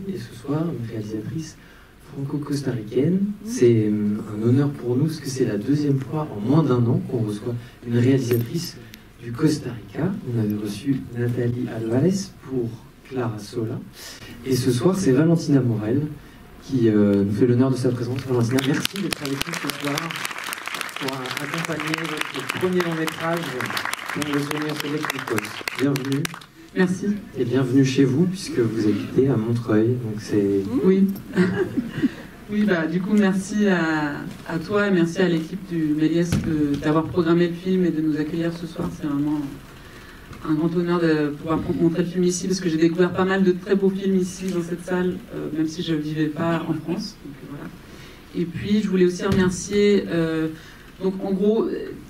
et ce soir une réalisatrice franco-costaricaine. C'est un honneur pour nous parce que c'est la deuxième fois en moins d'un an qu'on reçoit une réalisatrice du Costa Rica. On avait reçu Nathalie Alvarez pour Clara Sola. Et ce soir, c'est Valentina Morel qui nous fait l'honneur de sa présence. Valentina, merci d'être avec nous ce soir pour accompagner votre premier long métrage pour le souvenir Electricos. Bienvenue. Merci. Et bienvenue chez vous, puisque vous habitez à Montreuil. Donc c'est... Oui. Oui, bah, du coup, merci à toi et merci à l'équipe du Méliès d'avoir programmé le film et de nous accueillir ce soir. C'est vraiment un grand honneur de pouvoir montrer le film ici, parce que j'ai découvert pas mal de très beaux films ici, dans cette salle, même si je ne vivais pas en France. Donc, voilà. Et puis, je voulais aussi remercier... donc, en gros...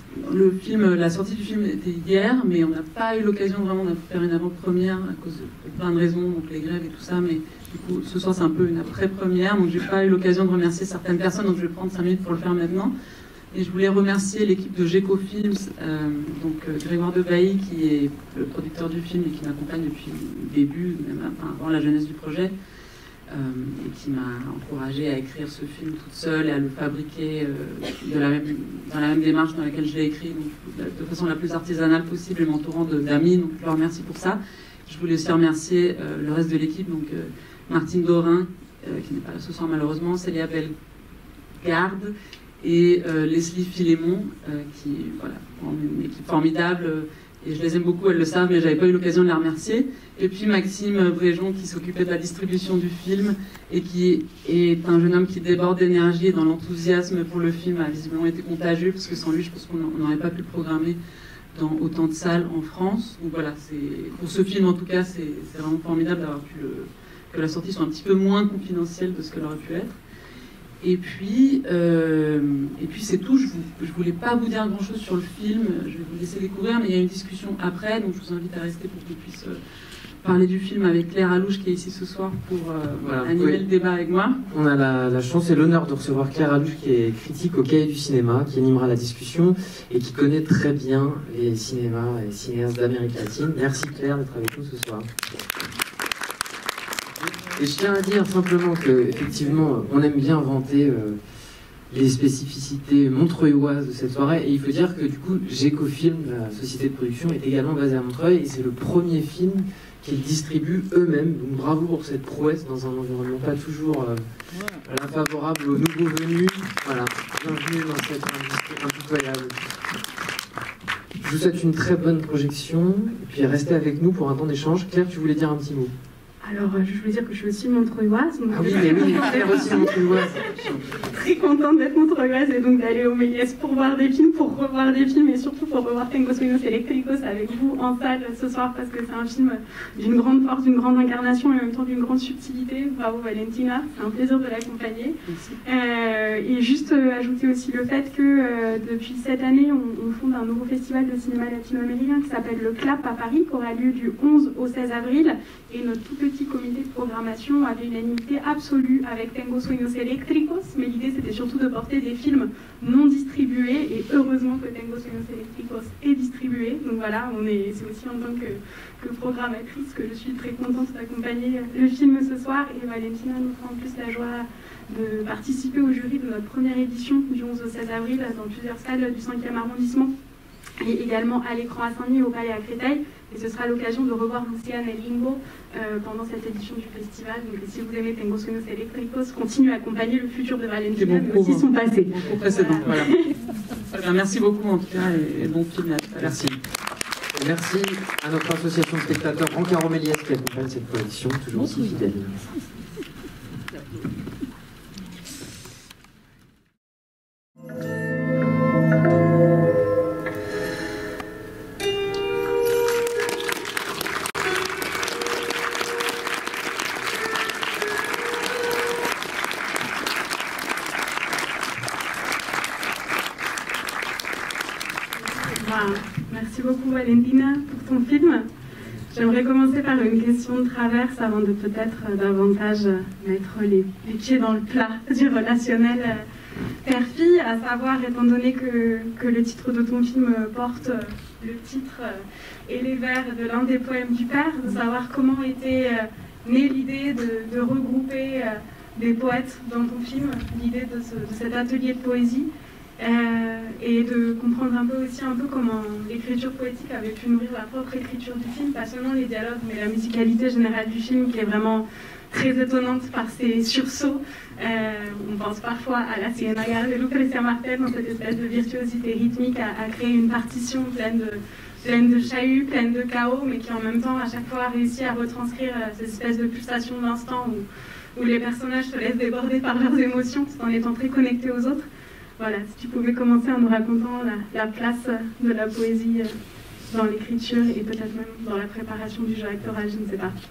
la sortie du film était hier, mais on n'a pas eu l'occasion vraiment de faire une avant-première à cause de plein de raisons, donc les grèves et tout ça, mais du coup ce soir c'est un peu une après-première, donc j'ai pas eu l'occasion de remercier certaines personnes, donc je vais prendre 5 minutes pour le faire maintenant. Et je voulais remercier l'équipe de Geco Films, donc Grégoire Debailly qui est le producteur du film et qui m'accompagne depuis le début, même avant la jeunesse du projet. Et qui m'a encouragée à écrire ce film toute seule et à le fabriquer dans la même démarche dans laquelle je l'ai écrit, donc, de façon la plus artisanale possible et m'entourant d'amis, donc je leur remercie pour ça. Je voulais aussi remercier le reste de l'équipe, donc Martine Dorin, qui n'est pas là ce soir malheureusement, Célia Bellegarde et Leslie Philémon, qui voilà, une équipe formidable. Et je les aime beaucoup, elles le savent, mais j'avais pas eu l'occasion de les remercier. Et puis Maxime Bréjon qui s'occupait de la distribution du film et qui est un jeune homme qui déborde d'énergie et dans l'enthousiasme pour le film a visiblement été contagieux, parce que sans lui, je pense qu'on n'aurait pas pu le programmer dans autant de salles en France. Donc voilà, pour ce film en tout cas, c'est vraiment formidable d'avoir pu que la sortie soit un petit peu moins confidentielle de ce qu'elle aurait pu être. Et puis c'est tout. Je voulais pas vous dire grand chose sur le film, je vais vous laisser découvrir, mais il y a une discussion après, donc je vous invite à rester pour qu'on puisse parler du film avec Claire Alouche qui est ici ce soir pour voilà, animer le débat avec moi. On a la chance et l'honneur de recevoir Claire Alouche qui est critique au Cahier du cinéma, qui animera la discussion et qui connaît très bien les cinémas et les cinéastes d'Amérique latine. Merci Claire d'être avec nous ce soir. Et je tiens à dire simplement qu'effectivement, on aime bien vanter les spécificités montreuilloises de cette soirée. Et il faut dire que du coup, Geco Film, la société de production, est également basée à Montreuil. Et c'est le premier film qu'ils distribuent eux-mêmes. Donc bravo pour cette prouesse dans un environnement pas toujours favorable aux nouveaux venus. Voilà, bienvenue dans cette industrie impitoyable. Je vous souhaite une très bonne projection. Et puis restez avec nous pour un temps d'échange. Claire, tu voulais dire un petit mot? Alors, je voulais dire que je suis aussi montreuilloise. Ah oui, mais oui, Claire aussi montreuilloise. Très contente d'être montreuilloise et donc d'aller au Méliès pour voir des films, pour revoir des films et surtout pour revoir Tengo Sueños Eléctricos avec vous en salle ce soir, parce que c'est un film d'une grande force, d'une grande incarnation et en même temps d'une grande subtilité. Bravo Valentina, c'est un plaisir de l'accompagner. Et juste ajouter aussi le fait que depuis cette année, on fonde un nouveau festival de cinéma latino-américain qui s'appelle le CLAP à Paris, qui aura lieu du 11 au 16 avril. Et notre tout petit comité de programmation avait une unanimité absolue avec Tengo Sueños Eléctricos, mais l'idée c'était surtout de porter des films non distribués, et heureusement que Tengo Sueños Eléctricos est distribué. Donc voilà, c'est aussi en tant que programmatrice que je suis très contente d'accompagner le film ce soir, et Valentina nous fera en plus la joie de participer au jury de notre première édition du 11 au 16 avril dans plusieurs salles du 5e arrondissement, et également à l'écran à Saint-Denis, au Palais à Créteil. Et ce sera l'occasion de revoir Luciane et Limbo pendant cette édition du festival. Donc si vous aimez Tengo Sueños Eléctricos, continuez à accompagner le futur de Valentina, mais aussi son passé. Bon précédent, voilà. Merci beaucoup en tout cas, et bon film. Merci. Et merci à notre association de spectateurs Rancaro Méliès qui accompagne cette collection, toujours aussi fidèle. Merci beaucoup Valentina pour ton film. J'aimerais commencer par une question de traverse avant de peut-être davantage mettre les pieds dans le plat du relationnel père-fille, à savoir, étant donné que le titre de ton film porte le titre et les vers de l'un des poèmes du père, de savoir comment était née l'idée de regrouper des poètes dans ton film, l'idée de cet atelier de poésie, et de comprendre un peu aussi comment l'écriture poétique avait pu nourrir la propre écriture du film, pas seulement les dialogues, mais la musicalité générale du film qui est vraiment très étonnante par ses sursauts. On pense parfois à la Ciénaga de Lucrecia Martel, dans cette espèce de virtuosité rythmique, à créer une partition pleine de chahuts, pleine de chaos, mais qui en même temps à chaque fois a réussi à retranscrire ces espèces de pulsations d'instant où les personnages se laissent déborder par leurs émotions tout en étant très connectés aux autres. Voilà, si tu pouvais commencer en nous racontant la place de la poésie dans l'écriture et peut-être même dans la préparation du jeu actoral, je ne sais pas.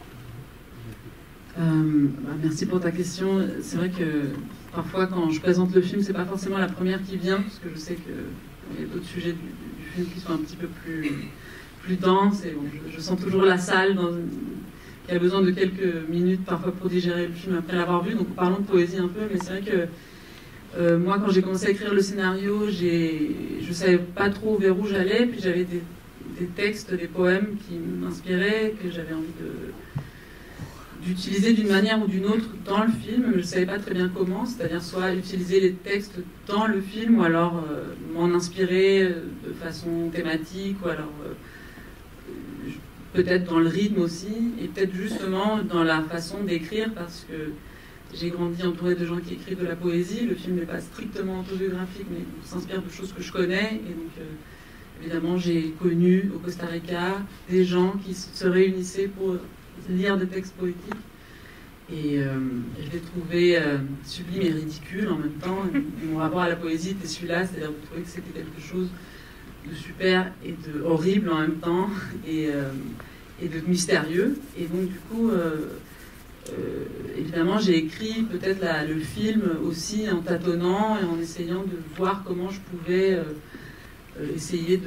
Merci pour ta question. C'est vrai que parfois quand je présente le film, c'est pas forcément la première qui vient, parce que je sais qu'il y a d'autres sujets du film qui sont un petit peu plus denses, et bon, je sens toujours la salle qui a besoin de quelques minutes parfois pour digérer le film après l'avoir vu. Donc parlons de poésie un peu, mais c'est vrai que moi quand j'ai commencé à écrire le scénario, je savais pas trop vers où j'allais, puis j'avais des textes, des poèmes qui m'inspiraient, que j'avais envie d'utiliser d'une manière ou d'une autre dans le film. Je ne savais pas très bien comment, c'est-à-dire soit utiliser les textes dans le film, ou alors m'en inspirer de façon thématique, ou alors peut-être dans le rythme aussi, et peut-être justement dans la façon d'écrire, parce que j'ai grandi entourée de gens qui écrivent de la poésie. Le film n'est pas strictement autobiographique, mais s'inspire de choses que je connais, et donc évidemment j'ai connu au Costa Rica des gens qui se réunissaient pour lire des textes poétiques, et je l'ai trouvé sublime et ridicule en même temps. Mon rapport à la poésie était celui-là, c'est-à-dire de trouver que c'était quelque chose de super et de horrible en même temps, et de mystérieux. Et donc du coup, évidemment, j'ai écrit peut-être le film aussi en tâtonnant et en essayant de voir comment je pouvais essayer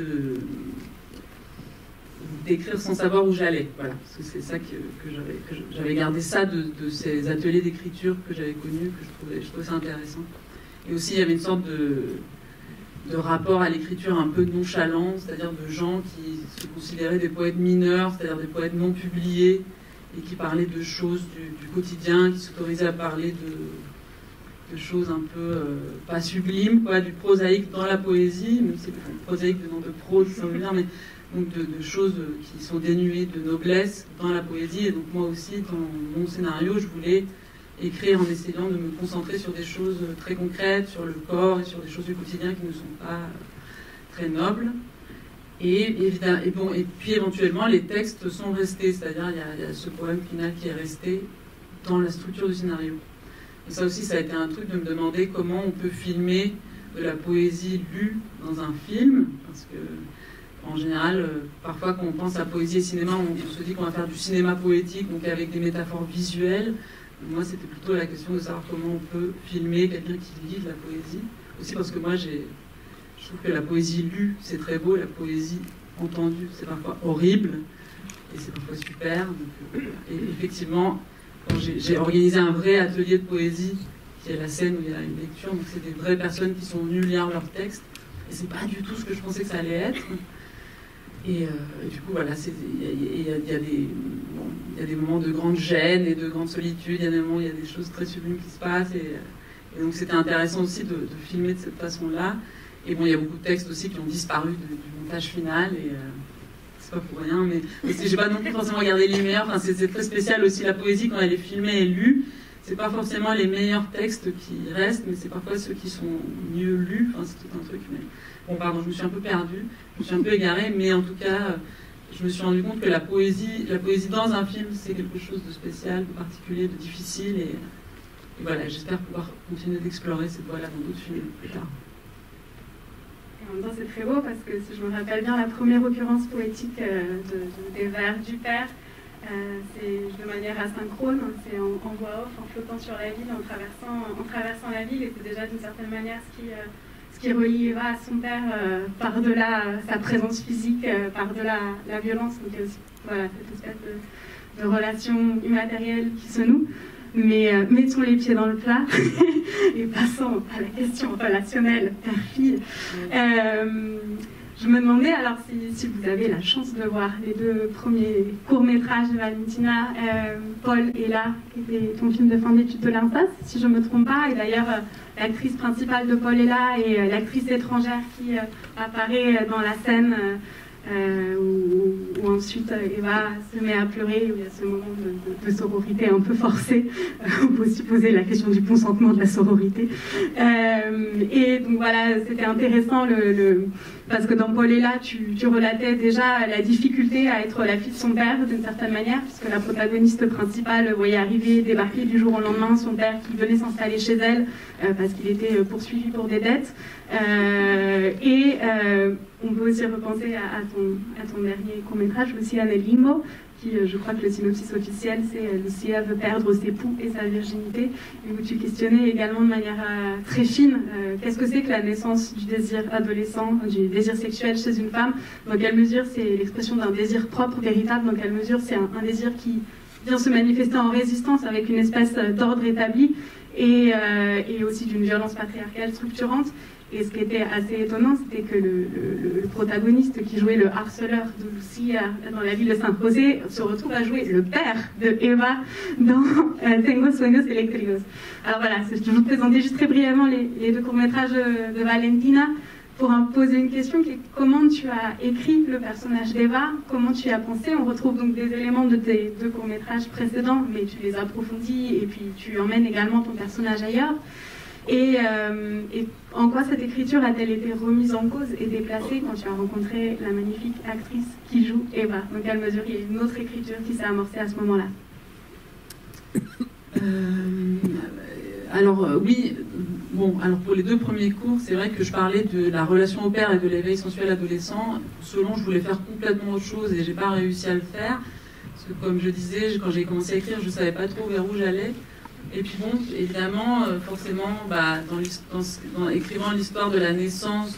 d'écrire sans savoir où j'allais. Voilà, parce que c'est ça que j'avais gardé ça de ces ateliers d'écriture que j'avais connus, que je trouvais ça intéressant. Et aussi, il y avait une sorte de rapport à l'écriture un peu nonchalant, c'est-à-dire de gens qui se considéraient des poètes mineurs, c'est-à-dire des poètes non publiés, et qui parlaient de choses du quotidien, qui s'autorisaient à parler de choses un peu pas sublimes, quoi, du prosaïque dans la poésie, même si le prosaïque venant de prose, ça veut dire, mais donc de choses qui sont dénuées de noblesse dans la poésie. Et donc moi aussi, dans mon scénario, je voulais écrire en essayant de me concentrer sur des choses très concrètes, sur le corps et sur des choses du quotidien qui ne sont pas très nobles. Et puis éventuellement, les textes sont restés, c'est-à-dire il y a ce poème final qui est resté dans la structure du scénario. Et ça aussi, ça a été un truc de me demander comment on peut filmer de la poésie lue dans un film, parce que en général, parfois quand on pense à poésie et cinéma, on se dit qu'on va faire du cinéma poétique, donc avec des métaphores visuelles. Moi, c'était plutôt la question de savoir comment on peut filmer quelqu'un qui lit de la poésie. Aussi parce que moi, je trouve que la poésie lue, c'est très beau, la poésie entendue, c'est parfois horrible, et c'est parfois super. Donc, et effectivement, quand j'ai organisé un vrai atelier de poésie, qui est la scène où il y a une lecture, donc c'est des vraies personnes qui sont venues lire leurs textes, et c'est pas du tout ce que je pensais que ça allait être. Et du coup, voilà, il y a des moments de grande gêne et de grande solitude, il y a des moments où il y a des choses très sublimes qui se passent, et donc c'était intéressant aussi de filmer de cette façon-là. Et bon, il y a beaucoup de textes aussi qui ont disparu du montage final, et c'est pas pour rien, mais j'ai pas non plus forcément regardé les meilleurs. Enfin, c'est très spécial aussi, la poésie, quand elle est filmée et lue, c'est pas forcément les meilleurs textes qui restent, mais c'est parfois ceux qui sont mieux lus. Enfin, c'est tout un truc, mais bon, pardon, je me suis un peu perdue, je me suis un peu égarée, mais en tout cas, je me suis rendu compte que la poésie dans un film, c'est quelque chose de spécial, de particulier, de difficile, et voilà, j'espère pouvoir continuer d'explorer cette voie-là dans d'autres films plus tard. En même temps, c'est très beau parce que si je me rappelle bien, la première occurrence poétique des vers du père, c'est de manière asynchrone, c'est en voix off, en flottant sur la ville, en traversant la ville, et c'est déjà d'une certaine manière ce qui relie Eva à son père par-delà sa présence physique, par-delà la violence. Donc il y a aussi cette espèce de relation immatérielle qui se noue. Mais mettons les pieds dans le plat et passons à la question relationnelle père-fille. je me demandais alors si vous avez la chance de voir les 2 premiers courts-métrages de Valentina, Paul et là, qui était ton film de fin d'études de l'INSAS, si je ne me trompe pas. Et d'ailleurs, l'actrice principale de Paul est là et l'actrice étrangère qui apparaît dans la scène où ensuite Eva se met à pleurer, où il y a ce moment de sororité un peu forcé. On peut aussi poser la question du consentement de la sororité. Et donc voilà, c'était intéressant parce que dans Paul et là, tu relatais déjà la difficulté à être la fille de son père d'une certaine manière, puisque la protagoniste principale voyait arriver, débarquer du jour au lendemain son père qui venait s'installer chez elle parce qu'il était poursuivi pour des dettes. On peut aussi repenser à ton dernier court-métrage, Lucia nel Limbo, qui, je crois que le synopsis officiel, c'est Lucia veut perdre ses poux et sa virginité, et où tu questionnais également de manière très fine qu'est-ce que c'est que la naissance du désir adolescent, du désir sexuel chez une femme, dans quelle mesure c'est l'expression d'un désir propre, véritable, dans quelle mesure c'est un désir qui vient se manifester en résistance avec une espèce d'ordre établi, et aussi d'une violence patriarcale structurante. Et ce qui était assez étonnant, c'était que le protagoniste qui jouait le harceleur de Lucia dans la ville de Saint-José se retrouve à jouer le père de Eva dans Tengo Sueños Eléctricos. Alors voilà, je vous présentais juste très brièvement les 2 courts-métrages de Valentina pour poser une question qui est comment tu as écrit le personnage d'Eva, comment tu y as pensé. On retrouve donc des éléments de tes 2 courts-métrages précédents, mais tu les approfondis et puis tu emmènes également ton personnage ailleurs. Et en quoi cette écriture a-t-elle été remise en cause et déplacée quand tu as rencontré la magnifique actrice qui joue Eva? Dans quelle mesure il y a une autre écriture qui s'est amorcée à ce moment-là? Oui, bon, alors pour les 2 premiers cours, c'est vrai que je parlais de la relation au père et de l'éveil sensuel adolescent. Selon, je voulais faire complètement autre chose et j'ai pas réussi à le faire. Parce que comme je disais, quand j'ai commencé à écrire, je savais pas trop vers où j'allais. Et puis bon, évidemment, forcément, dans écrivant l'histoire de la naissance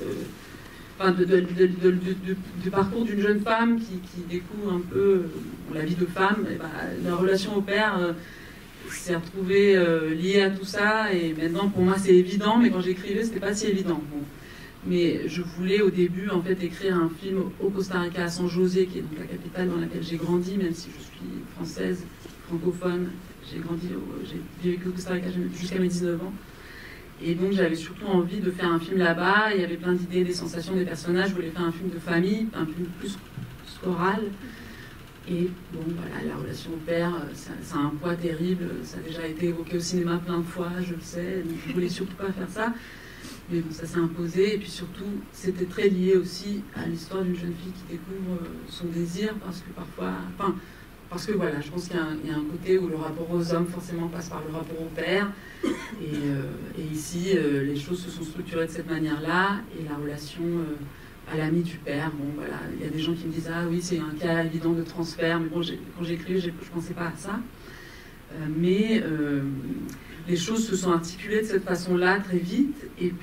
du parcours d'une jeune femme qui découvre un peu la vie de femme, la relation au père s'est retrouvée liée à tout ça. Et maintenant, pour moi, c'est évident, mais quand j'écrivais, c'était pas si évident. Bon. Mais je voulais au début, en fait, écrire un film au Costa Rica, à San José, qui est donc la capitale dans laquelle j'ai grandi, même si je suis française, francophone. J'ai vécu au Costa Rica jusqu'à mes 19 ans. Et donc j'avais surtout envie de faire un film là-bas. Il y avait plein d'idées, des sensations, des personnages. Je voulais faire un film de famille, un film plus choral. Et bon, voilà, la relation au père, ça a un poids terrible. Ça a déjà été évoqué au cinéma plein de fois, je le sais. Donc je voulais surtout pas faire ça. Mais bon, ça s'est imposé. Et puis surtout, c'était très lié aussi à l'histoire d'une jeune fille qui découvre son désir. Parce que voilà, je pense qu'il y a un côté où le rapport aux hommes forcément passe par le rapport au père. Et ici, les choses se sont structurées de cette manière-là. Et la relation à l'ami du père, bon voilà, il y a des gens qui me disent « Ah oui, c'est un cas évident de transfert ». Mais bon, quand j'écris, je ne pensais pas à ça. Mais les choses se sont articulées de cette façon-là très vite. Et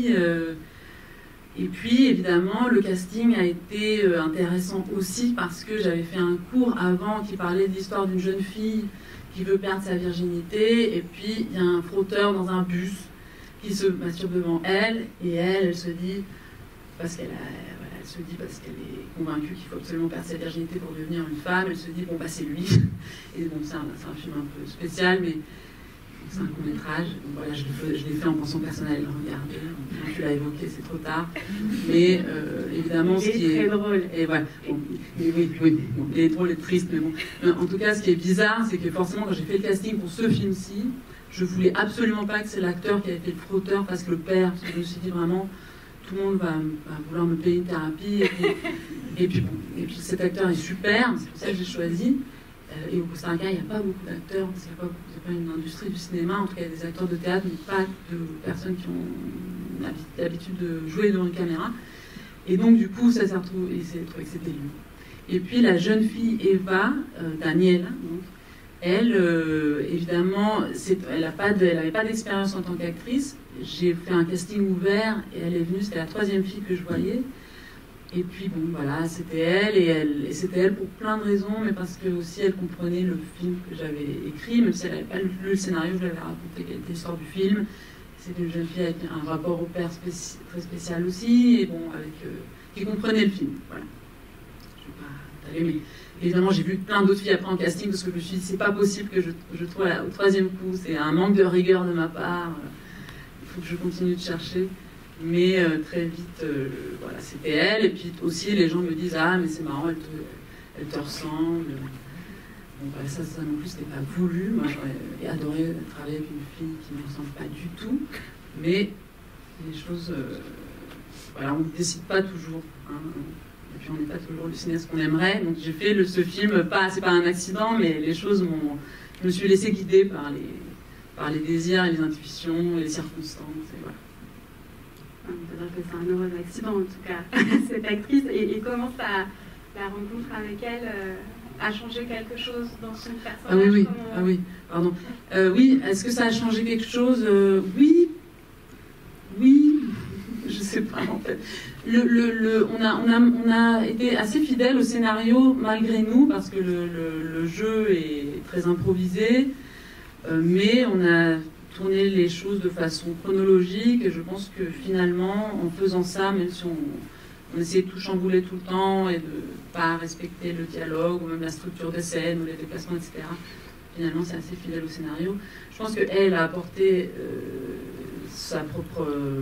puis, évidemment, le casting a été intéressant aussi parce que j'avais fait un cours avant qui parlait de l'histoire d'une jeune fille qui veut perdre sa virginité. Et puis, il y a un frotteur dans un bus qui se masturbe devant elle. Et elle se dit, parce qu'elle est convaincue qu'il faut absolument perdre sa virginité pour devenir une femme, elle se dit, bon, bah c'est lui. Et bon, c'est un film un peu spécial, mais c'est un court-métrage. Voilà, je l'ai fait en pensant personnel, regardez. Tu l'as évoqué, c'est trop tard. Mais évidemment, ce qui est très drôle. Et voilà. Bon, oui, bon, il est drôle et triste, mais bon. En tout cas, ce qui est bizarre, c'est que forcément, quand j'ai fait le casting pour ce film-ci, je voulais absolument pas que c'est l'acteur qui avait fait le frotteur, parce que le père, parce que je me suis dit vraiment, tout le monde va vouloir me payer une thérapie. Et puis cet acteur est super, c'est pour ça que j'ai choisi. Et au Costa Rica, il n'y a pas beaucoup d'acteurs, c'est pas une industrie du cinéma, en tout cas il y a des acteurs de théâtre, mais pas de personnes qui ont l'habitude de jouer devant une caméra. Et donc du coup, ça s'est retrouvé, et c'est trouvé que c'était lui. Et puis la jeune fille Eva, Daniela, donc, elle, évidemment, elle n'avait pas d'expérience en tant qu'actrice. J'ai fait un casting ouvert et elle est venue, c'était la 3e fille que je voyais. Et puis bon, voilà, c'était elle, et c'était elle pour plein de raisons, mais parce que aussi elle comprenait le film que j'avais écrit, même si elle n'avait pas lu le scénario, je lui avais raconté quelle était l'histoire du film. C'est une jeune fille avec un rapport au père très spécial aussi, et bon, qui qui comprenaient le film. Voilà. Je vais pas t'allumer. Évidemment, j'ai vu plein d'autres filles après en casting parce que je me suis dit, c'est pas possible que je trouve au troisième coup. C'est un manque de rigueur de ma part. Il faut que je continue de chercher. Mais très vite, voilà, c'était elle. Et puis aussi, les gens me disent, ah, mais c'est marrant, elle te ressemble. Bon, bah, ça non plus, c'était pas voulu. Moi, j'aurais adoré travailler avec une fille qui ne me ressemble pas du tout. Mais les choses, voilà, on ne décide pas toujours. Hein. Et puis on n'est pas toujours le cinéaste qu'on aimerait. Donc j'ai fait ce film, c'est pas un accident, mais les choses je me suis laissée guider par les désirs et les intuitions et les circonstances. Et voilà. On peut dire que c'est un heureux accident en tout cas, cette actrice. Et comment la rencontre avec elle a changé quelque chose dans son personnage? Pardon. Oui, est-ce que ça a changé quelque chose? Oui, je sais pas en fait. On a été assez fidèles au scénario malgré nous parce que le jeu est très improvisé, mais on a tourné les choses de façon chronologique et je pense que finalement en faisant ça, même si on essayait de tout chambouler tout le temps et de pas respecter le dialogue ou même la structure des scènes ou les déplacements, etc. Finalement, c'est assez fidèle au scénario. Je pense qu'elle a apporté sa propre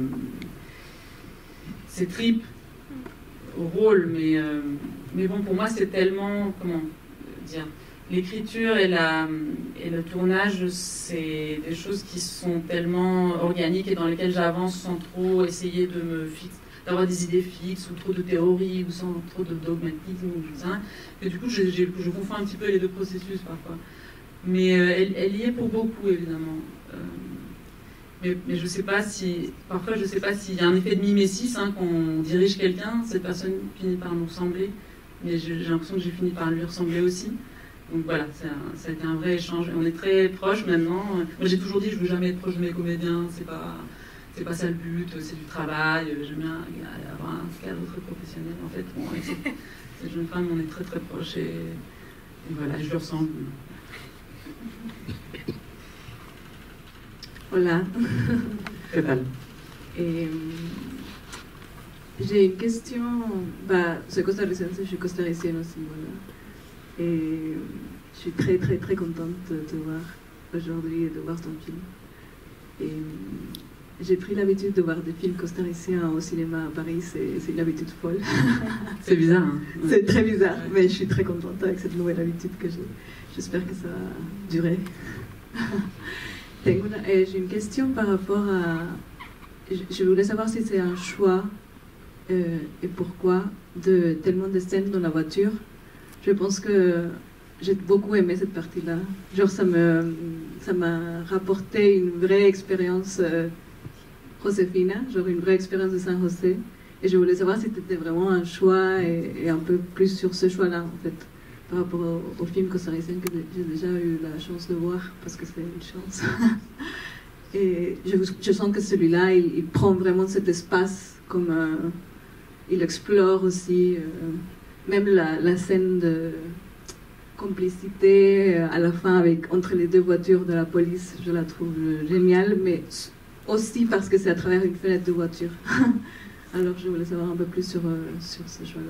ses tripes au rôle, mais bon, pour moi, c'est tellement, comment dire, l'écriture et le tournage, c'est des choses qui sont tellement organiques et dans lesquelles j'avance sans trop essayer de me fixer, d'avoir des idées fixes ou trop de théories ou sans trop de dogmatisme ou tout ça. Et du coup, je confonds un petit peu les deux processus parfois. Mais elle y est pour beaucoup, évidemment. Mais je sais pas si... Parfois, je ne sais pas s'il y a un effet de mimésis, hein, quand on dirige quelqu'un, cette personne finit par nous ressembler. Mais j'ai l'impression que j'ai fini par lui ressembler aussi. Donc voilà, ça a été un vrai échange. On est très proches maintenant. Moi, j'ai toujours dit, je ne veux jamais être proche de mes comédiens. C'est pas ça le but, c'est du travail. J'aime bien avoir un cadre très professionnel. En fait, bon, avec cette jeune femme, on est très très proches. Et voilà, je lui ressemble. Hola. ¿Qué tal? J'ai une question. Soy costarricense, je suis costaricienne aussi, voilà. Et je suis très très très contente de te voir aujourd'hui et de voir ton film. Et j'ai pris l'habitude de voir des films costariciens au cinéma à Paris, c'est une habitude folle. C'est bizarre, hein? C'est très bizarre, mais je suis très contente avec cette nouvelle habitude que j'ai. J'espère que ça va durer. J'ai une question par rapport à... Je voulais savoir si c'est un choix et pourquoi de tellement de scènes dans la voiture. Je pense que j'ai beaucoup aimé cette partie-là. Genre, ça m'a rapporté une vraie expérience Josefina, genre une vraie expérience de San José. Et je voulais savoir si c'était vraiment un choix et un peu plus sur ce choix-là, en fait, par rapport au film costaricien que j'ai déjà eu la chance de voir, parce que c'est une chance. Et je sens que celui-là, il prend vraiment cet espace, comme il explore aussi, même la scène de complicité à la fin entre les deux voitures de la police, je la trouve géniale, mais aussi parce que c'est à travers une fenêtre de voiture. Alors je voulais savoir un peu plus sur ce choix-là.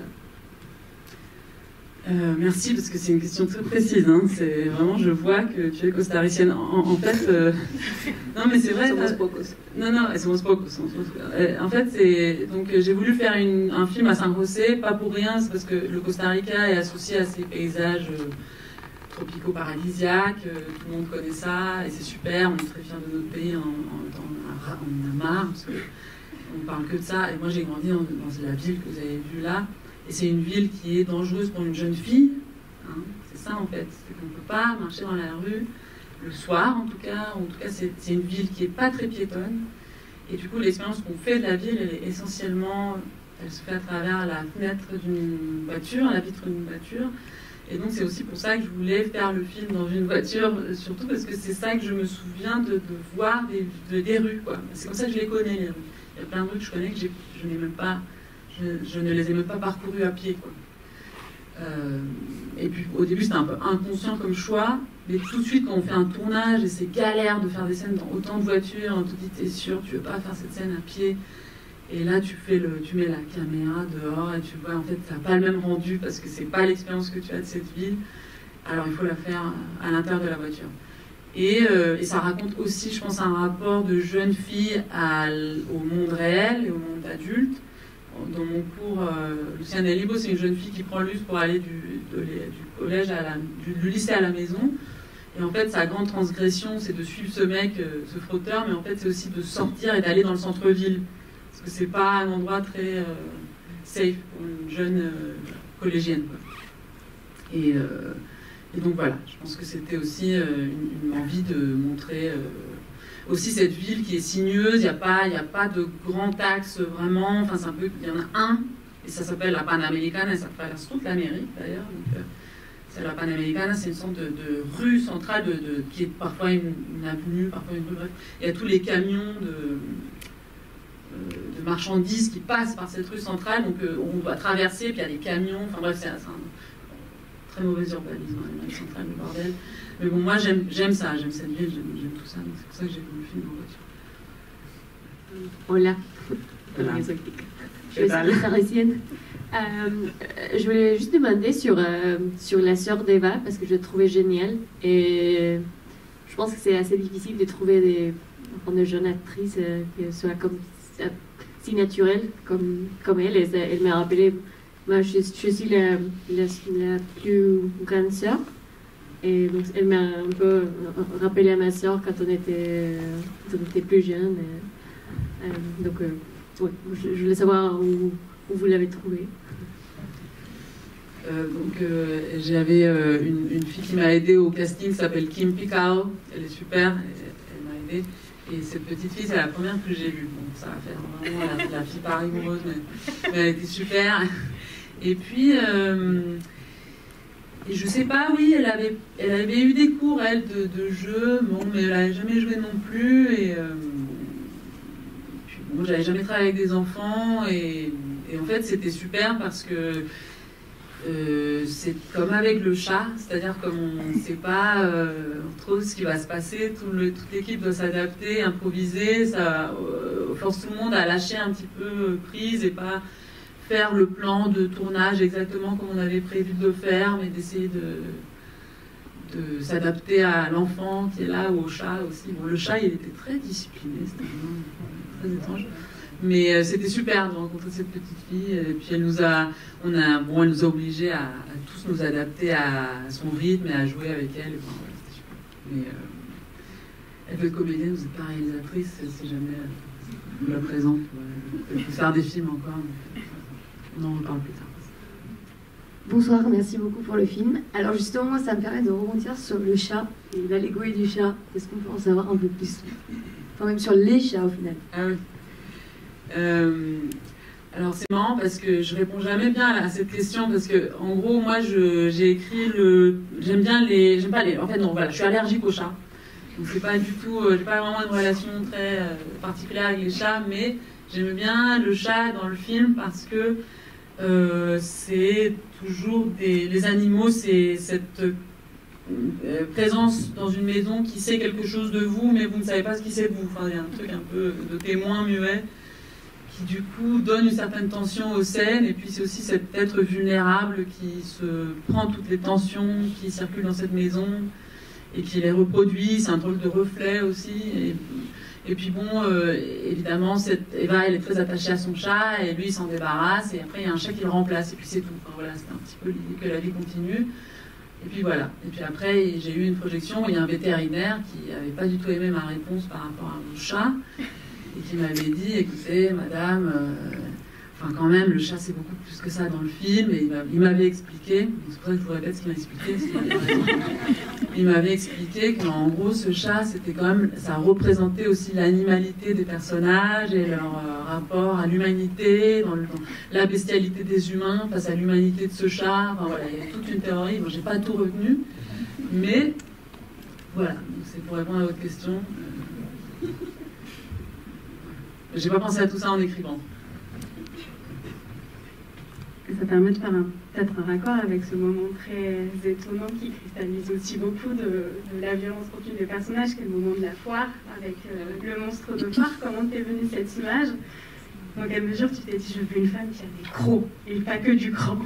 Merci, parce que c'est une question très précise. Hein. C'est vraiment, je vois que tu es costaricienne. En fait, non, mais c'est vrai. Somos pocos. Non, somos pocos. En fait, donc j'ai voulu faire un film à San José, pas pour rien, c'est parce que le Costa Rica est associé à ces paysages tropicaux paradisiaques. Tout le monde connaît ça, et c'est super. On est très fiers de notre pays. On en a marre parce que on parle que de ça. Et moi, j'ai grandi dans la ville que vous avez vue là. Et c'est une ville qui est dangereuse pour une jeune fille. Hein, c'est ça, en fait. C'est qu'on ne peut pas marcher dans la rue le soir, en tout cas. En tout cas, c'est une ville qui n'est pas très piétonne. Et du coup, l'expérience qu'on fait de la ville, elle est essentiellement... Elle se fait à travers la fenêtre d'une voiture, la vitre d'une voiture. Et donc, c'est aussi pour ça que je voulais faire le film dans une voiture, surtout parce que c'est ça que je me souviens de voir des rues, quoi. C'est comme ça que je les connais, les rues. Il y a plein de rues que je connais que je n'ai même pas... Je ne les ai même pas parcourus à pied, quoi. Et puis au début c'était un peu inconscient comme choix, mais tout de suite quand on fait un tournage et c'est galère de faire des scènes dans autant de voitures, on te dit t'es sûr tu veux pas faire cette scène à pied, Et là, tu mets la caméra dehors et tu vois, en fait, tu n'as pas le même rendu parce que c'est pas l'expérience que tu as de cette ville. Alors, il faut la faire à l'intérieur de la voiture. Et ça raconte aussi, je pense, un rapport de jeune fille au monde réel et au monde adulte. Dans mon cours, Luciane Elibo, c'est une jeune fille qui prend le bus pour aller du collège du lycée à la maison. Et en fait, sa grande transgression, c'est de suivre ce mec, ce frotteur, mais en fait, c'est aussi de sortir et d'aller dans le centre-ville. Parce que c'est pas un endroit très safe pour une jeune collégienne, quoi. Et donc voilà, je pense que c'était aussi une envie de montrer aussi cette ville qui est sinueuse. Il n'y a pas de grand axe vraiment. Enfin, c'est un peu, il y en a un, et ça s'appelle la Panamericana, et ça traverse toute l'Amérique d'ailleurs. C'est la Panamericana, c'est une sorte de rue centrale qui est parfois une avenue, parfois une rue. Bref. Il y a tous les camions de marchandises qui passent par cette rue centrale, donc on doit traverser, puis il y a des camions. Enfin bref, c'est un très mauvais urbanisme, la rue centrale, le bordel. Mais bon, moi j'aime ça, j'aime cette ville, j'aime tout ça, donc c'est pour ça que j'ai voulu le film en voiture. Hola. Hola. Je suis parisienne. Je voulais juste demander sur la sœur d'Eva, parce que je la trouvais géniale. Et je pense que c'est assez difficile de trouver de jeunes actrices qui soient si naturelles comme elle. Et elle m'a rappelé, moi je suis la plus grande sœur. Et donc elle m'a un peu rappelé à ma sœur quand on était plus jeunes. Donc ouais, je voulais savoir où vous l'avez trouvée. J'avais une fille qui m'a aidée au casting, qui s'appelle Kim Picao. Elle est super, elle m'a aidée. Et cette petite fille, c'est la première que j'ai vue. Bon, ça va faire vraiment la fille pas rigoureuse, mais elle était super. Et puis, et je sais pas, oui, elle avait eu des cours, elle, de jeu, bon, mais elle n'avait jamais joué non plus. Et puis, bon, j'avais jamais travaillé avec des enfants. Et en fait, c'était super parce que c'est comme avec le chat, c'est-à-dire comme on ne sait pas trop ce qui va se passer, toute l'équipe doit s'adapter, improviser, ça force tout le monde à lâcher un petit peu prise et pas faire le plan de tournage exactement comme on avait prévu de le faire, mais d'essayer de s'adapter à l'enfant qui est là ou au chat aussi. Bon, le chat, il était très discipliné, c'était très étrange. Mais c'était super de rencontrer cette petite fille. Et puis elle nous a obligés à tous nous adapter à son rythme et à jouer avec elle. Enfin, voilà, c'était super. Mais elle veut être comédienne, vous n'êtes pas réalisatrice, si jamais vous la présente. Elle peut faire des films encore. On en reparle plus tard. Bonsoir, merci beaucoup pour le film. Alors justement, ça me permet de rebondir sur le chat et l'allégorie du chat. Est-ce qu'on peut en savoir un peu plus? Enfin, même sur les chats au final. Ah oui. Alors c'est marrant parce que je réponds jamais bien à cette question parce que en gros moi j'ai écrit j'aime pas les en fait non voilà je suis allergique aux chats donc c'est pas du tout j'ai pas vraiment une relation très particulière avec les chats mais j'aime bien le chat dans le film parce que c'est toujours les animaux, c'est cette présence dans une maison qui sait quelque chose de vous mais vous ne savez pas ce qu'il sait de vous. Enfin il y a un truc un peu de témoin muet qui du coup donne une certaine tension aux scènes, et puis c'est aussi cet être vulnérable qui se prend toutes les tensions qui circulent dans cette maison et qui les reproduit. C'est un drôle de reflet aussi. Et puis bon, évidemment, Eva, elle est très attachée à son chat, et lui, il s'en débarrasse, et après, il y a un chat qui le remplace, et puis c'est tout. Enfin, voilà, c'est un petit peu l'idée que la vie continue. Et puis voilà. Et puis après, j'ai eu une projection où il y a un vétérinaire qui n'avait pas du tout aimé ma réponse par rapport à mon chat, et qui m'avait dit, écoutez, madame, enfin quand même, le chat c'est beaucoup plus que ça dans le film, et il m'avait expliqué, c'est pour ça que je vous répète ce qu'il m'a expliqué, il m'avait expliqué qu'en gros ce chat, c'était quand même, ça représentait aussi l'animalité des personnages et leur rapport à l'humanité, dans la bestialité des humains face à l'humanité de ce chat, enfin voilà, il y a toute une théorie, bon j'ai pas tout retenu, mais voilà, c'est pour répondre à votre question. J'ai pas pensé à tout ça en écrivant. Ça permet de faire peut-être un raccord avec ce moment très étonnant qui cristallise aussi beaucoup de la violence continue des personnages, qui est le moment de la foire, avec le monstre de foire. Comment t'es venue cette image? Dans quelle mesure tu t'es dit, je veux une femme qui a des crocs et pas que du cran?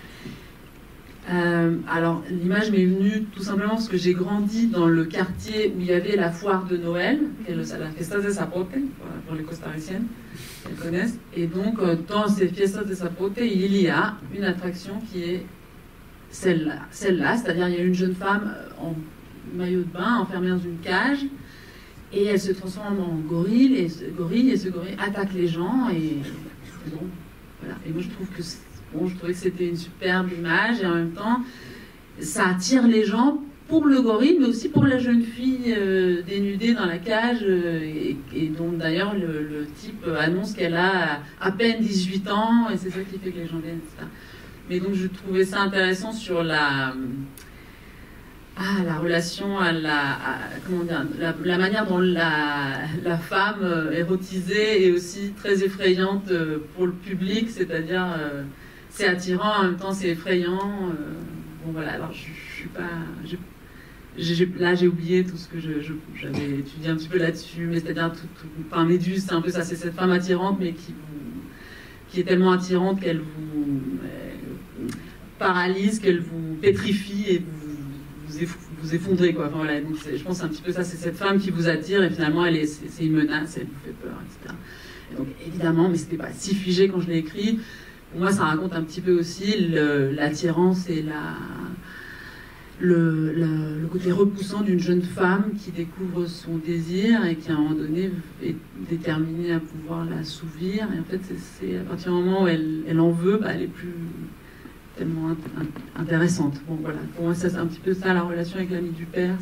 Alors, l'image m'est venue tout simplement parce que j'ai grandi dans le quartier où il y avait la foire de Noël, qui est la Fiesta de Zapote, pour les costariciennes, elles connaissent. Et donc, dans ces Fiestas de Zapote, il y a une attraction qui est celle-là, c'est-à-dire il y a une jeune femme en maillot de bain, enfermée dans une cage, et elle se transforme en gorille, et ce gorille attaque les gens, et bon, voilà. Et moi, je trouve que bon, je trouvais que c'était une superbe image et en même temps, ça attire les gens pour le gorille, mais aussi pour la jeune fille dénudée dans la cage et dont d'ailleurs le type annonce qu'elle a à peine 18 ans et c'est ça qui fait que les gens viennent, etc. Mais donc je trouvais ça intéressant sur la relation comment dire, la manière dont la femme érotisée est aussi très effrayante pour le public, c'est-à-dire c'est attirant, en même temps c'est effrayant. Bon voilà, alors je suis pas... là j'ai oublié tout ce que j'avais étudié un petit peu là-dessus, mais c'est-à-dire enfin, Méduse, c'est un peu ça, c'est cette femme attirante, mais qui est tellement attirante qu'elle vous paralyse, qu'elle vous pétrifie et vous effondrez, quoi. Enfin, voilà, donc je pense que c'est un petit peu ça, c'est cette femme qui vous attire et finalement c'est une menace, elle vous fait peur, etc. Et donc évidemment, mais c'était pas si figé quand je l'ai écrit. Pour moi, ça raconte un petit peu aussi l'attirance et le côté repoussant d'une jeune femme qui découvre son désir et qui, à un moment donné, est déterminée à pouvoir l'assouvir. Et en fait, c'est à partir du moment où elle en veut, bah, elle est plus tellement intéressante. Bon, voilà. Pour moi, c'est un petit peu ça, la relation avec l'ami du père.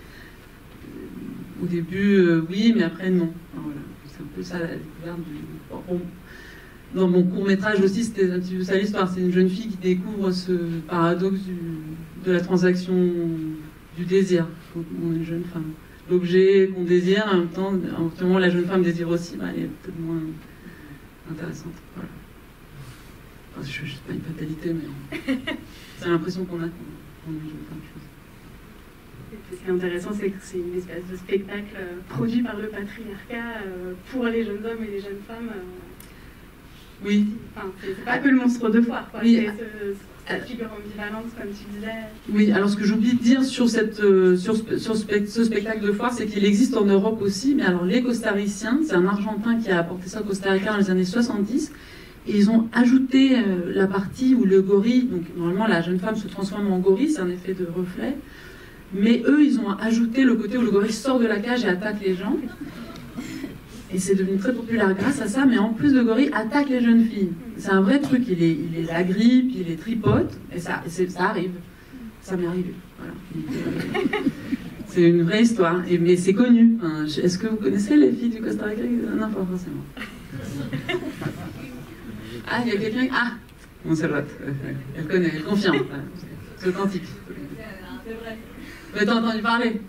Au début, oui, mais après, non. Enfin, voilà. C'est un peu ça, la découverte du... Dans mon court-métrage aussi, c'était un petit peu ça l'histoire. C'est une jeune fille qui découvre ce paradoxe de la transaction du désir. On est une jeune femme. L'objet qu'on désire, en même temps, la jeune femme désire aussi, bah, elle est peut-être moins intéressante. Voilà. Enfin, je ne sais pas une fatalité, mais c'est l'impression qu'on a quand on est une jeune femme. Ce qui est intéressant, c'est que c'est une espèce de spectacle produit par le patriarcat pour les jeunes hommes et les jeunes femmes. Oui. Enfin, c'est pas que le monstre de foire, quoi. Oui. C'est cette figure ambivalente, comme tu disais. Oui, alors ce que j'oublie de dire sur ce spectacle de foire, c'est qu'il existe en Europe aussi, mais alors les Costariciens, c'est un Argentin qui a apporté ça au Costa Rica dans les années 70, et ils ont ajouté la partie où le gorille, donc normalement la jeune femme se transforme en gorille, c'est un effet de reflet, mais eux, ils ont ajouté le côté où le gorille sort de la cage et attaque les gens. Et c'est devenu très populaire grâce à ça, mais en plus, le gorille attaque les jeunes filles. C'est un vrai truc, il la grippe, il les tripote, et ça arrive. Ça m'est arrivé. Voilà. C'est une vraie histoire, mais c'est connu. Est-ce que vous connaissez les filles du Costa Rica? Non, pas forcément. Ah, il y a quelqu'un... Ah, bon, c'est vrai. Elle connaît, elle confirme. C'est authentique. C'est vrai. Mais t'as entendu parler?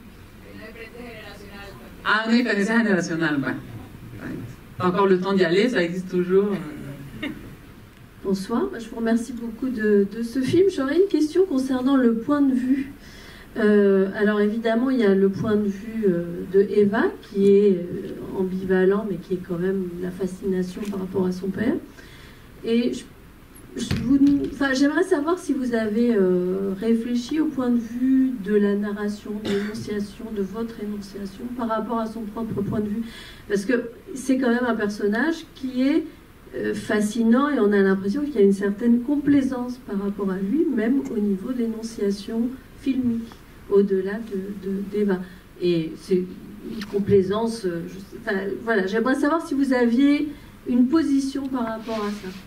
Ah, oui, connaissez générationnel, ouais. T'as encore le temps d'y aller, ça existe toujours. Bonsoir, je vous remercie beaucoup de ce film. J'aurais une question concernant le point de vue. Alors évidemment, il y a le point de vue de Eva, qui est ambivalent, mais qui est quand même la fascination par rapport à son père. Et j'aimerais savoir si vous avez réfléchi au point de vue de la narration, de l'énonciation, de votre énonciation, par rapport à son propre point de vue. Parce que c'est quand même un personnage qui est fascinant et on a l'impression qu'il y a une certaine complaisance par rapport à lui, même au niveau de l'énonciation filmique, au-delà d'Eva. Et c'est une complaisance... voilà, j'aimerais savoir si vous aviez une position par rapport à ça.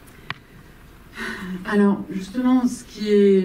Alors, justement, ce qui est...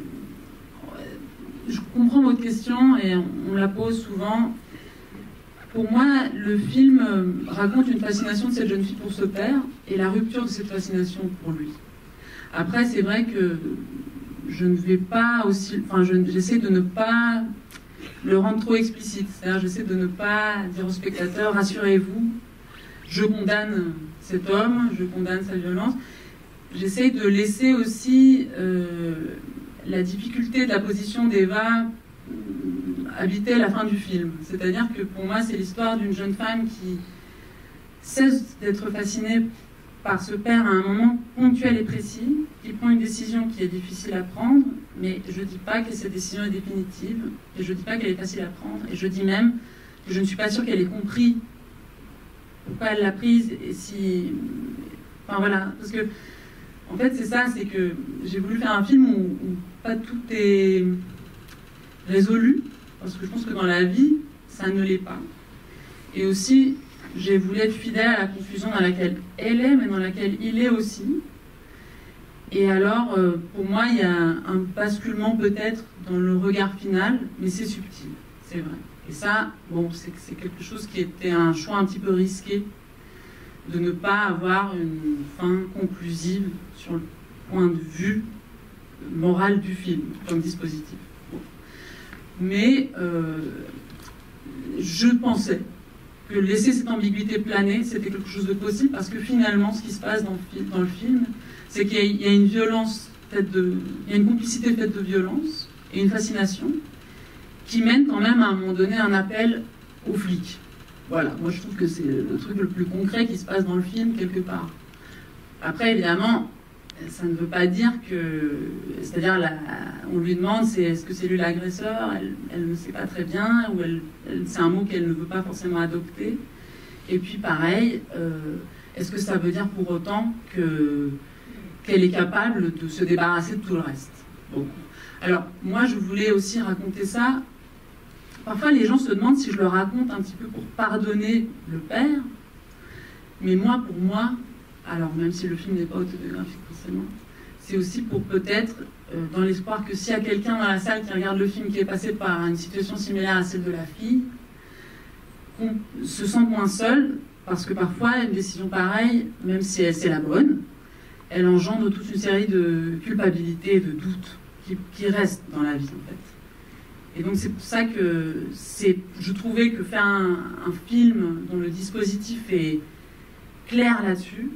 Je comprends votre question et on la pose souvent. Pour moi, le film raconte une fascination de cette jeune fille pour ce père et la rupture de cette fascination pour lui. Après, c'est vrai que je ne vais pas aussi... Enfin, j'essaie de ne pas le rendre trop explicite. C'est-à-dire, j'essaie de ne pas dire au spectateur, rassurez-vous, je condamne cet homme, je condamne sa violence. J'essaie de laisser aussi la difficulté de la position d'Eva habiter la fin du film. C'est-à-dire que pour moi, c'est l'histoire d'une jeune femme cesse d'être fasciné par ce père à un moment ponctuel et précis, qui prend une décision qui est difficile à prendre, mais je ne dis pas que cette décision est définitive, et je ne dis pas qu'elle est facile à prendre, et je dis même que je ne suis pas sûre qu'elle ait compris pourquoi elle l'a prise, et si... Enfin voilà, parce que, en fait, c'est ça, c'est que j'ai voulu faire un film où pas tout est résolu, parce que je pense que dans la vie, ça ne l'est pas. Et aussi, j'ai voulu être fidèle à la confusion dans laquelle elle est, mais dans laquelle il est aussi. Et alors, pour moi, il y a un basculement peut-être dans le regard final, mais c'est subtil, c'est vrai. Et ça, bon, c'est quelque chose qui était un choix un petit peu risqué, de ne pas avoir une fin conclusive sur le point de vue moral du film, comme dispositif. Bon. Mais je pensais que laisser cette ambiguïté planer, c'était quelque chose de possible, parce que finalement, ce qui se passe dans le film, c'est qu'il y a une violence faite de... Il y a une complicité faite de violence et une fascination qui mène quand même à un moment donné un appel aux flics. Voilà, moi je trouve que c'est le truc le plus concret qui se passe dans le film, quelque part. Après, évidemment, ça ne veut pas dire que... C'est-à-dire, on lui demande, est-ce que c'est lui l'agresseur? Elle ne sait pas très bien, ou c'est un mot qu'elle ne veut pas forcément adopter. Et puis pareil, est-ce que ça veut dire pour autant qu'elle est capable de se débarrasser de tout le reste? Bon. Alors, moi je voulais aussi raconter ça. Parfois les gens se demandent si je le raconte un petit peu pour pardonner le père. Mais moi, pour moi, alors même si le film n'est pas autobiographique forcément, c'est aussi pour peut-être, dans l'espoir que s'il y a quelqu'un dans la salle qui regarde le film qui est passé par une situation similaire à celle de la fille, qu'on se sente moins seul, parce que parfois une décision pareille, même si c'est la bonne, elle engendre toute une série de culpabilités et de doutes qui restent dans la vie en fait. Et donc c'est pour ça que je trouvais que faire un film dont le dispositif est clair là-dessus,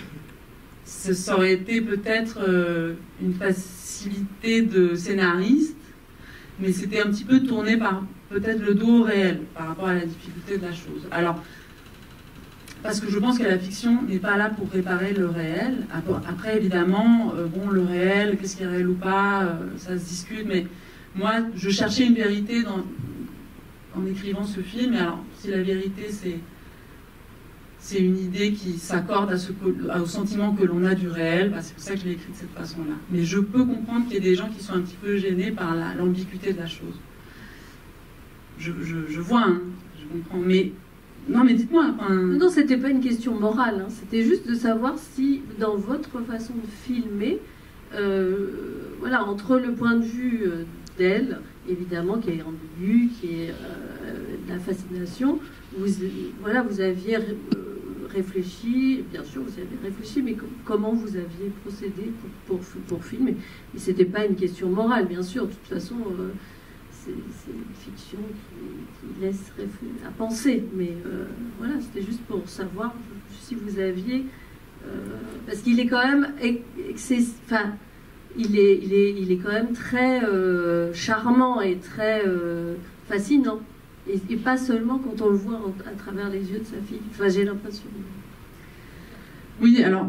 ça aurait été peut-être une facilité de scénariste, mais c'était un petit peu tourné par peut-être le dos au réel par rapport à la difficulté de la chose. Alors, parce que je pense que la fiction n'est pas là pour réparer le réel. Après, évidemment, bon, le réel, qu'est-ce qui est réel ou pas, ça se discute, mais moi, je cherchais une vérité en écrivant ce film. Et alors, si la vérité, c'est une idée qui s'accorde au sentiment que l'on a du réel, bah, c'est pour ça que je l'ai écrit de cette façon-là. Mais je peux comprendre qu'il y ait des gens qui sont un petit peu gênés par l'ambiguïté de la chose. Je vois, hein, je comprends, mais... Non, mais dites-moi. Non, c'était pas une question morale, hein. C'était juste de savoir si, dans votre façon de filmer, voilà, entre le point de vue d'elle, évidemment, qui est ambigu, qui est de la fascination, vous aviez réfléchi, bien sûr, vous avez réfléchi, mais comment vous aviez procédé pour filmer. Et c'était pas une question morale, bien sûr, de toute façon... c'est une fiction qui laisse à penser, mais voilà, c'était juste pour savoir si vous aviez, parce qu'il est quand même, il est quand même très charmant et très fascinant, et pas seulement quand on le voit à travers les yeux de sa fille. Enfin, j'ai l'impression. Oui, alors.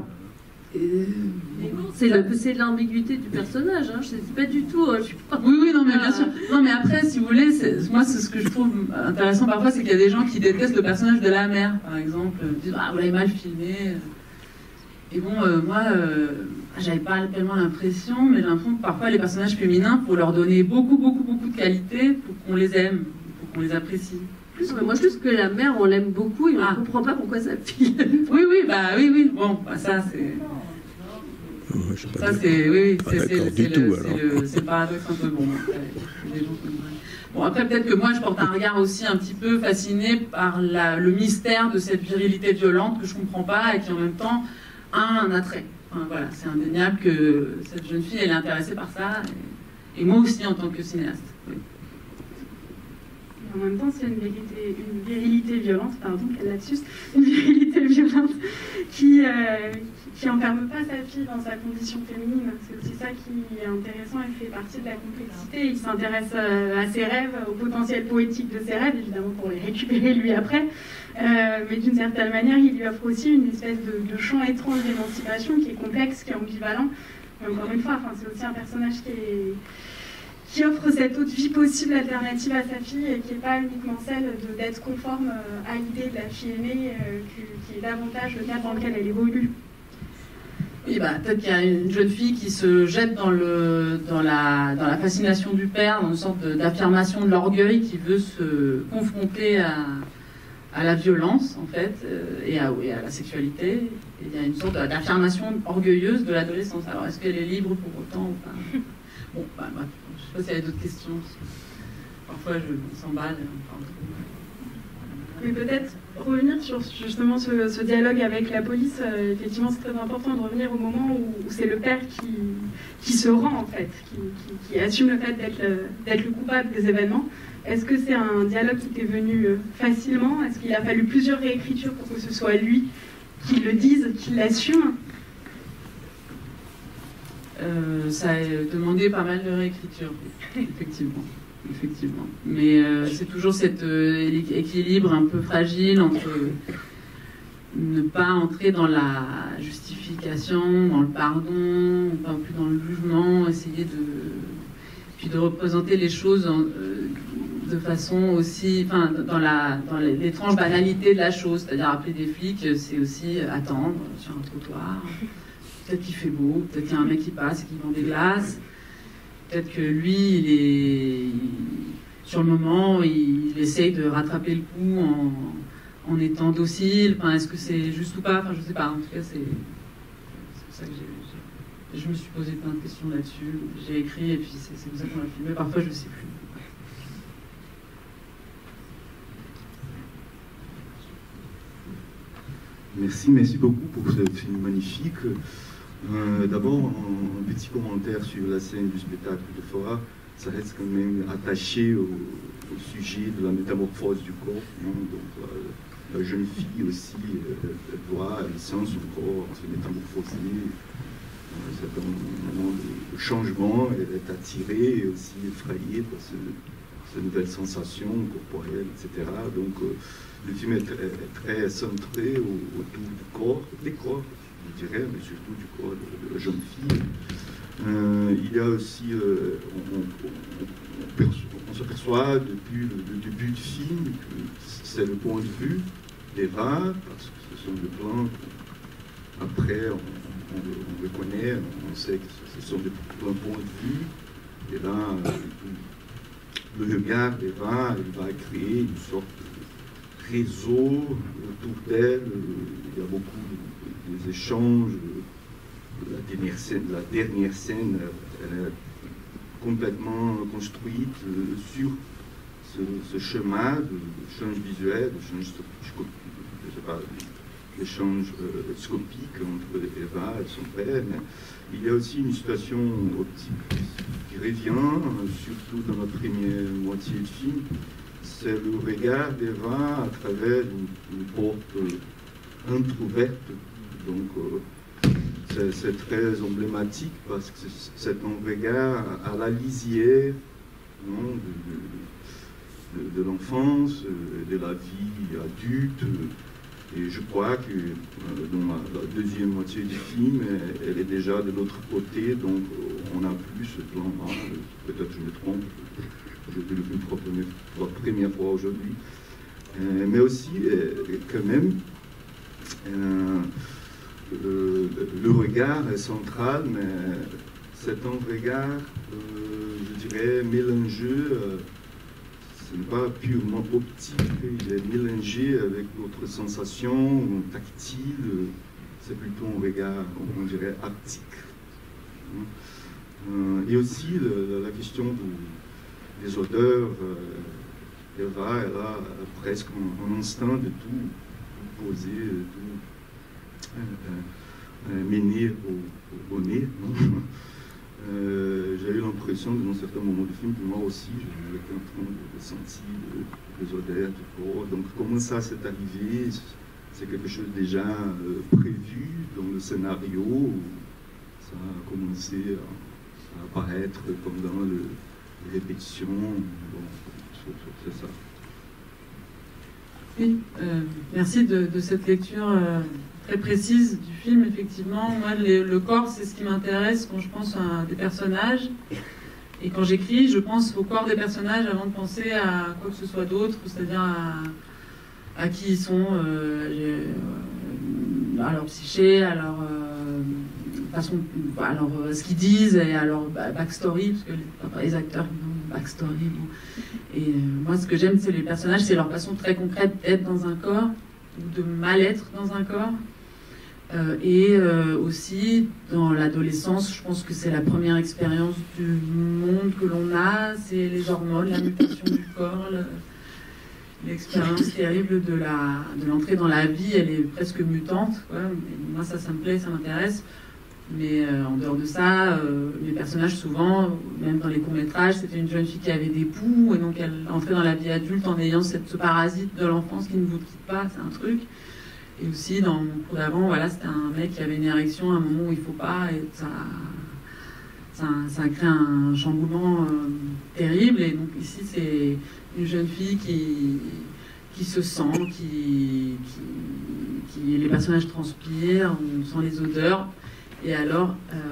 C'est l'ambiguïté du personnage, hein. Je ne sais pas du tout. Je suis pas... Oui, non, mais bien sûr. Non, mais après, si vous voulez, moi, c'est ce que je trouve intéressant parfois, c'est qu'il y a des gens qui détestent le personnage de la mère, par exemple, disent ah, vous l'avez mal filmé. Et bon, moi, j'avais pas tellement l'impression, mais j'ai l'impression que parfois les personnages féminins, pour leur donner beaucoup de qualité, pour qu'on les aime, pour qu'on les apprécie. Moi, je trouve que la mère, on l'aime beaucoup et on ne comprend pas pourquoi sa fille l'aime. Oui. Bon, bah, ça, c'est... Ça, c'est... Oui, c'est le paradoxe un peu bon. Bon, après, peut-être que moi, je porte un regard aussi un petit peu fasciné par le mystère de cette virilité violente que je ne comprends pas et qui, en même temps, a un attrait. Enfin, voilà, c'est indéniable que cette jeune fille, elle est intéressée par ça. Et moi aussi, en tant que cinéaste. Oui. Et en même temps, c'est une virilité violente, pardon, quel lapsus, une virilité violente qui enferme pas sa fille dans sa condition féminine. C'est aussi ça qui est intéressant et fait partie de la complexité. Il s'intéresse à ses rêves, au potentiel poétique de ses rêves, évidemment pour les récupérer lui après. Mais d'une certaine manière, il lui offre aussi une espèce de champ étrange d'émancipation qui est complexe, qui est ambivalent. Mais encore une fois, c'est aussi un personnage qui offre cette autre vie possible, alternative à sa fille, et qui n'est pas uniquement celle d'être conforme à l'idée de la fille aimée, qui est davantage le cadre dans lequel elle évolue. Oui, peut-être qu'il y a une jeune fille qui se jette dans la fascination du père, dans une sorte d'affirmation de l'orgueil, qui veut se confronter à la violence, en fait, et à la sexualité. Et il y a une sorte d'affirmation orgueilleuse de l'adolescence. Alors, est-ce qu'elle est libre pour autant ou pas? Bon, bref, je ne sais pas s'il y a d'autres questions. Parfois, je s'emballe. Mais peut-être revenir sur justement ce dialogue avec la police. Effectivement, c'est très important de revenir au moment où c'est le père qui se rend, en fait, qui assume le fait d'être le coupable des événements. Est-ce que c'est un dialogue qui t'est venu facilement? Est-ce qu'il a fallu plusieurs réécritures pour que ce soit lui qui le dise, qui l'assume? Ça a demandé pas mal de réécriture, effectivement. Mais c'est toujours cet équilibre un peu fragile entre ne pas entrer dans la justification, dans le pardon, pas plus dans le jugement, essayer de représenter les choses de façon aussi, dans l'étrange banalité de la chose, c'est-à-dire appeler des flics, c'est aussi attendre sur un trottoir. Peut-être qu'il fait beau, peut-être qu'il y a un mec qui passe et qui vend des glaces. Peut-être que lui, sur le moment, il essaye de rattraper le coup en étant docile. Est-ce que c'est juste ou pas? Je ne sais pas. En tout cas, c'est ça que je me suis posé plein de questions là-dessus. J'ai écrit et puis c'est comme ça qu'on l'a filmé. Parfois, je ne sais plus. Merci beaucoup pour ce film magnifique. D'abord, un petit commentaire sur la scène du spectacle de Fora. Ça reste quand même attaché au sujet de la métamorphose du corps. Donc, la jeune fille aussi, elle doit, elle sent son corps se métamorphoser. C'est un moment de changement, elle est attirée et aussi effrayée par ces nouvelles sensations corporelles, etc. Donc, le film est très centré autour du corps, des corps, je dirais, mais surtout du corps de la jeune fille. Il y a aussi, on s'aperçoit depuis le début du film que c'est le point de vue d'Eva, parce que ce sont des plans, après on le connaît, on sait que ce sont des points de vue, et là, le regard d'Eva, elle va créer une sorte de réseau autour d'elle. Il y a beaucoup des échanges. La dernière scène, elle est complètement construite sur ce chemin d'échange visuel, d'échange scopique entre Eva et son père. Mais il y a aussi une situation qui revient, surtout dans la première moitié du film. C'est le regard d'Eva à travers une porte entrouverte. Donc, c'est très emblématique parce que c'est un regard à la lisière de l'enfance, de la vie adulte. Et je crois que dans la deuxième moitié du film, elle est déjà de l'autre côté, donc on n'a plus ce plan-là. Peut-être je me trompe, je l'ai vu pour la première fois aujourd'hui. Mais aussi, quand même, le regard est central, mais c'est un regard, je dirais, mélangé. Ce n'est pas purement optique, il est mélangé avec d'autres sensations tactiles. C'est plutôt un regard, on dirait, haptique. Et aussi la question des odeurs. Eva, elle a presque un instinct de tout poser, tout mener au nez. j'ai eu l'impression, dans certains moments du film, que moi aussi, j'étais en train de sentir les odeurs du corps. Donc, comment ça s'est arrivé? C'est quelque chose déjà prévu dans le scénario, ou ça a commencé à apparaître pendant les répétitions? Bon, c'est ça. Oui, merci de cette lecture très précise du film. Effectivement, moi, le corps, c'est ce qui m'intéresse quand je pense à des personnages. Et quand j'écris, je pense au corps des personnages avant de penser à quoi que ce soit d'autre, c'est-à-dire à qui ils sont, à leur psyché, à leur façon, alors ce qu'ils disent et à leur backstory, parce que les acteurs ont backstory. Bon. Et moi, ce que j'aime, c'est les personnages, c'est leur façon très concrète d'être dans un corps ou de mal être dans un corps. Et aussi, dans l'adolescence, je pense que c'est la première expérience du monde que l'on a, c'est les hormones, la mutation du corps, l'expérience terrible de l'entrée dans la vie, elle est presque mutante, quoi. Et moi, ça me plaît, ça m'intéresse. Mais en dehors de ça, les personnages, souvent, même dans les courts-métrages, c'était une jeune fille qui avait des poux, et donc elle entrait dans la vie adulte en ayant ce parasite de l'enfance qui ne vous quitte pas, c'est un truc. Et aussi, dans mon cours d'avant, voilà, c'était un mec qui avait une érection à un moment où il ne faut pas, et ça crée un chamboulement terrible. Et donc ici, c'est une jeune fille qui se sent, les personnages transpirent, on sent les odeurs. Et alors,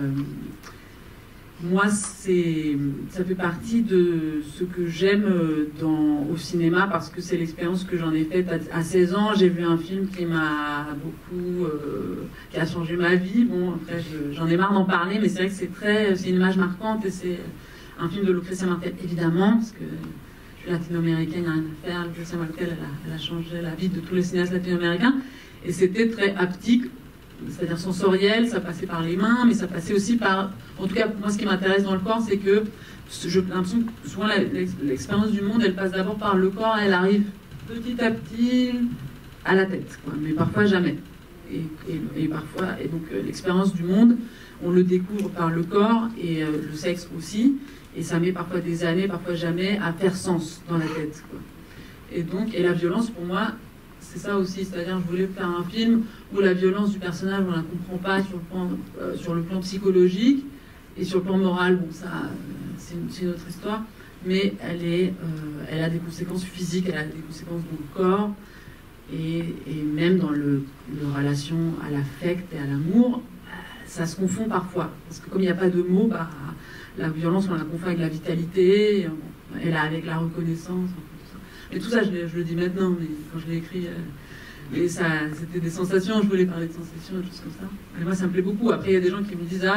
moi, ça fait partie de ce que j'aime au cinéma, parce que c'est l'expérience que j'en ai faite à 16 ans. J'ai vu un film qui m'a beaucoup, qui a changé ma vie. Bon, après, j'en ai marre d'en parler, mais c'est vrai que c'est une image marquante, et c'est un film de Lucrecia Martel, évidemment, parce que je suis latino-américaine, il n'y a rien à faire. Lucrecia Martel, elle a changé la vie de tous les cinéastes latino-américains, et c'était très haptique, c'est-à-dire sensoriel, ça passait par les mains, mais ça passait aussi par... En tout cas, moi, ce qui m'intéresse dans le corps, c'est que j'ai l'impression que souvent l'expérience du monde, elle passe d'abord par le corps, elle arrive petit à petit à la tête, quoi, mais parfois jamais. Et parfois, et donc l'expérience du monde, on le découvre par le corps, et le sexe aussi, et ça met parfois des années, parfois jamais, à faire sens dans la tête, quoi. Et donc, et la violence, pour moi, c'est ça aussi, c'est-à-dire je voulais faire un film où la violence du personnage, on ne la comprend pas sur le plan psychologique, et sur le plan moral, bon, ça, c'est une autre histoire, mais elle a des conséquences physiques, elle a des conséquences dans le corps, et même dans le relation à l'affect et à l'amour, ça se confond parfois, parce que comme il n'y a pas de mots, la violence, on la confond avec la vitalité, et là, avec la reconnaissance. Et tout ça, je le dis maintenant, mais quand je l'ai écrit, c'était des sensations, je voulais parler de sensations, des choses comme ça. Et moi, ça me plaît beaucoup. Après, il y a des gens qui me disent,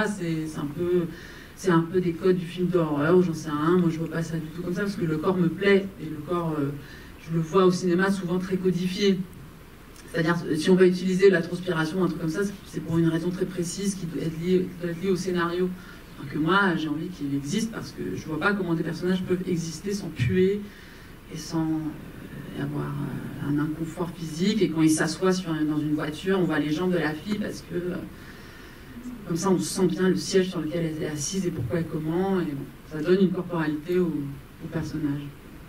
c'est un peu des codes du film d'horreur, ou j'en sais rien, moi je vois pas ça du tout comme ça, parce que le corps me plaît, et le corps, je le vois au cinéma souvent très codifié. C'est-à-dire, si on va utiliser la transpiration, un truc comme ça, c'est pour une raison très précise qui doit être liée au scénario. Alors que moi, j'ai envie qu'il existe, parce que je vois pas comment des personnages peuvent exister sans puer, et sans avoir un inconfort physique. Et quand il s'assoit dans une voiture, on voit les jambes de la fille, parce que comme ça on sent bien le siège sur lequel elle est assise et pourquoi et comment, et bon, ça donne une corporalité au personnage.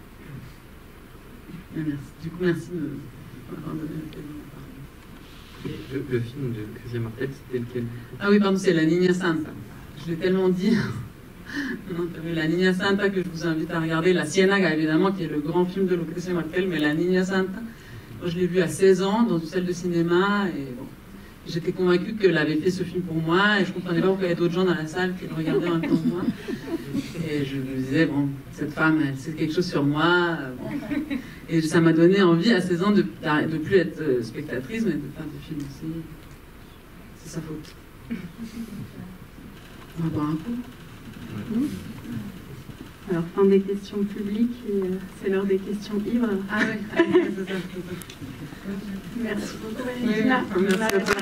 Et merci. Du coup, merci de m'avoir donné l'occasion de parler. Le film de Lucrecia Martel, c'était lequel? Ah oui, pardon, c'est La Niña Santa. Je l'ai tellement dit. La Niña Santa, que je vous invite à regarder, La Ciénaga évidemment, qui est le grand film de Lucrecia Martel, mais La Niña Santa, moi je l'ai vu à 16 ans dans une salle de cinéma, et bon, j'étais convaincue qu'elle avait fait ce film pour moi, et je ne comprenais pas pourquoi il y avait d'autres gens dans la salle qui le regardaient en même temps que moi. Et je me disais, bon, cette femme, elle sait quelque chose sur moi. Bon. Et ça m'a donné envie à 16 ans de plus être spectatrice, mais de faire des films aussi. C'est sa faute. On va boire un coup. Alors, fin des questions publiques, c'est l'heure des questions libres. Ah oui, c'est ça. Merci beaucoup, Valentina. Merci à toi.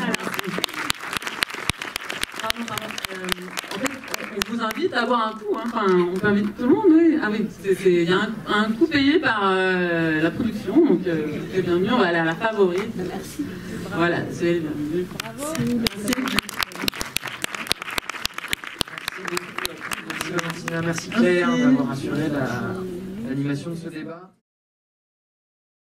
En fait, on vous invite à boire un coup. Hein. Enfin, on peut inviter tout le monde, oui. Ah oui, il y a un coup payé par la production, donc c'est bienvenu. On va aller à la favorite. Merci. Voilà, c'est bienvenu. Bravo. Merci. Merci beaucoup. Clémentina, merci Claire d'avoir assuré l'animation de ce débat.